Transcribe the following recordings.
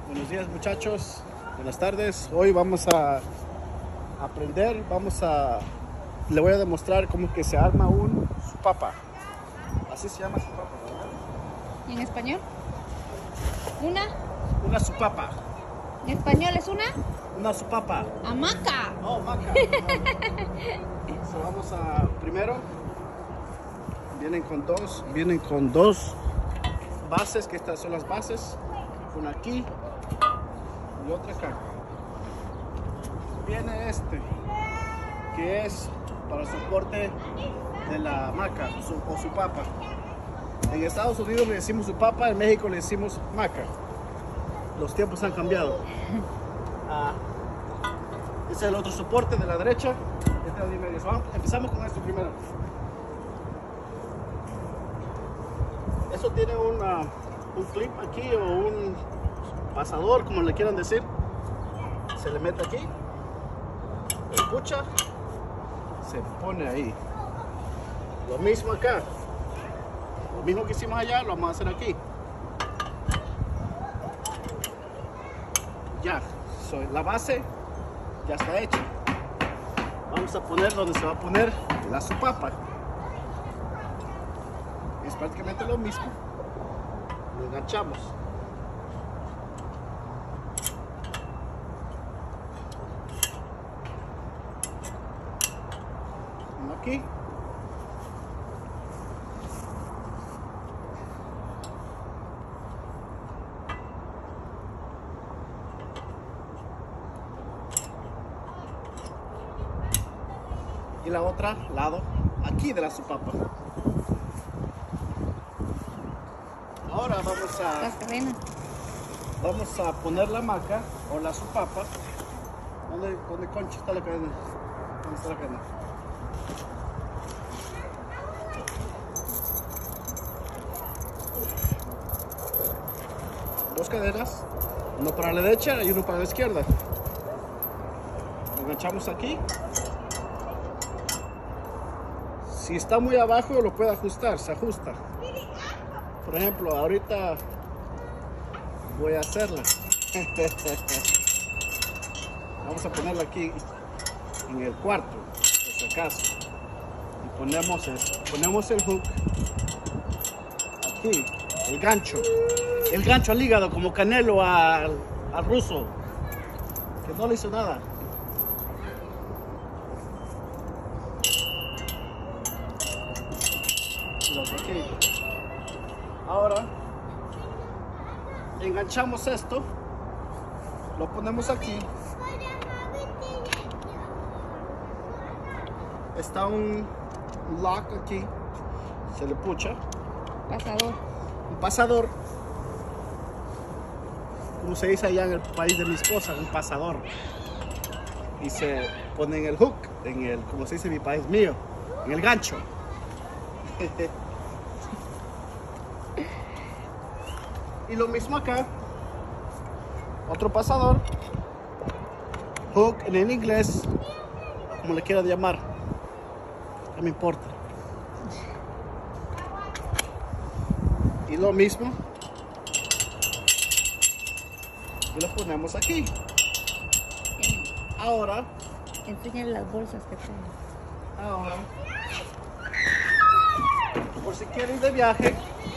Buenos días, muchachos, buenas tardes. Hoy vamos a aprender, le voy a demostrar cómo que se arma un supapa. Así se llama supapa, ¿verdad? ¿Y en español? Una supapa. ¿En español es Una supapa. hamaca? Oh, maca. So, vamos a, primero, vienen con dos bases, que estas son las bases. Una aquí y otra acá. Viene que es para soporte de la hamaca o supapa. En Estados Unidos le decimos supapa, en México le decimos hamaca. Los tiempos han cambiado. Este es el otro soporte de la derecha. Este es el medio. Empezamos con esto primero. Eso tiene un clip aquí o un pasador, como le quieran decir. Se le mete aquí, escucha, se pone ahí. Lo mismo acá, lo mismo que hicimos allá, lo vamos a hacer aquí. Ya, la base ya está hecha. Vamos a poner donde se va a poner la supapa. Es prácticamente lo mismo. Lo enganchamos. Uno aquí. Y la otra lado aquí de la supapa. Ahora Las cadenas. vamos a poner la hamaca o la supapa. ¿Dónde concha está la cadena? ¿Dónde está la cadena? Dos cadenas, uno para la derecha y uno para la izquierda. Lo enganchamos aquí. Si está muy abajo lo puede ajustar, se ajusta. Por ejemplo, ahorita voy a hacerla. Vamos a ponerla aquí en el cuarto, por si acaso. Y ponemos el hook aquí, el gancho al hígado, como Canelo al ruso, que no le hizo nada. Aquí. Ahora enganchamos esto, lo ponemos aquí. Está un lock aquí, se le pucha. Un pasador, como se dice allá en el país de mi esposa, un pasador. Y se pone en el hook, como se dice en mi país mío, en el gancho. Y lo mismo acá, otro pasador, hook en inglés, como le quieran llamar, no me importa. Y lo mismo, y lo ponemos aquí. Ahora, enseñan las bolsas que tienen. Ahora, por si quieren ir de viaje,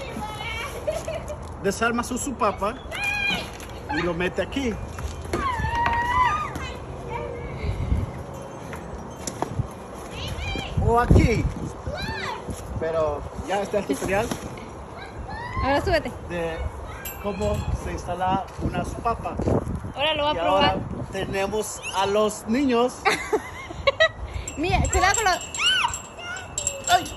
desarma su supapa y lo mete aquí. O aquí. Pero ya está el tutorial Ahora súbete. de cómo se instala una supapa. Ahora lo voy a Y probar. ahora tenemos a los niños. Mira, se da con los... ¡Ay!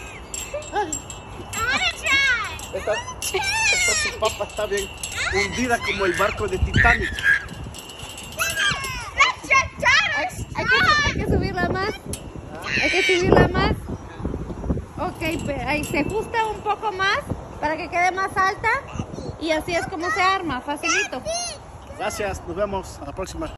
Esta supapa está bien hundida como el barco de Titanic. Hay que subirla más. Hay que subirla más. Ok, ahí se ajusta un poco más para que quede más alta. Y así es como se arma, facilito. Gracias, nos vemos a la próxima.